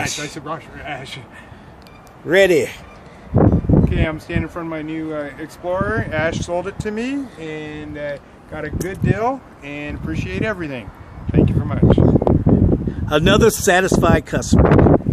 I said Roger, Ash. Ready. Okay, I'm standing in front of my new Explorer. Ash sold it to me and got a good deal and appreciate everything. Thank you very much. Another satisfied customer.